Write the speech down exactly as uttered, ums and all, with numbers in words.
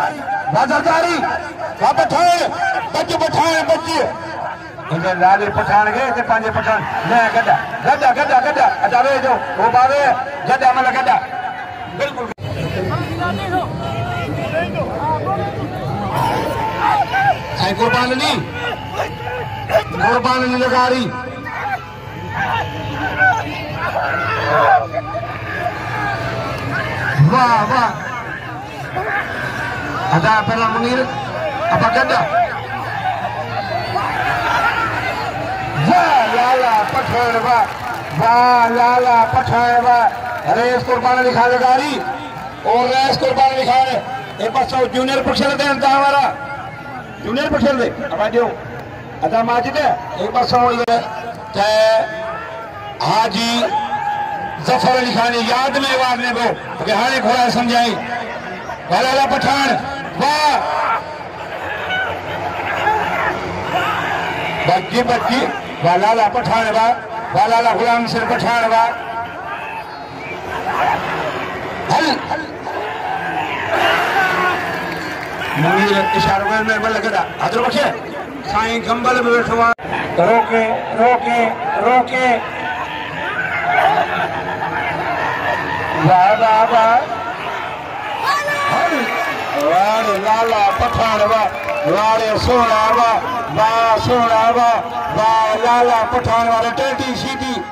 बाजारदारी वाह पठान बच पठान बच इनके लाले पठान गए थे पांचे पठान ले गड्ढा गड्ढा गड्ढा गड्ढा अजावे जो वो बावे गड्ढा मतलब गड्ढा बिल्कुल आई कुर्बान नहीं कुर्बान नहीं लगा रही वाह वाह ada pernah mengira apa ganda wah lala Pathan वाह वाह लाला पठान वाह रेस कुर्बान लिखा लगारी और रेस कुर्बान लिखा है एक पास जूनियर पक्षल दे अंत हमारा जूनियर पक्षल दे अब आ जाओ अदा माजिद है एक पास ये ते हाजी जफर अली खान याद में वारने को कि हाने घोड़ा समझाई लाला पठान वाह बच्ची बच्ची वाह लाला पठान वाह वाह लाला गुलाम सिर पठान वाह हल मुनीर इशारों में बल लगा हाथ रखे साईं कंबल में बैठवा रोके रोके रोके वाह वाह वाह वाह लाला पठान वाह वाह सोना वाह वाह सोना वाह वाह लाला पठान वाले टेटी सीटी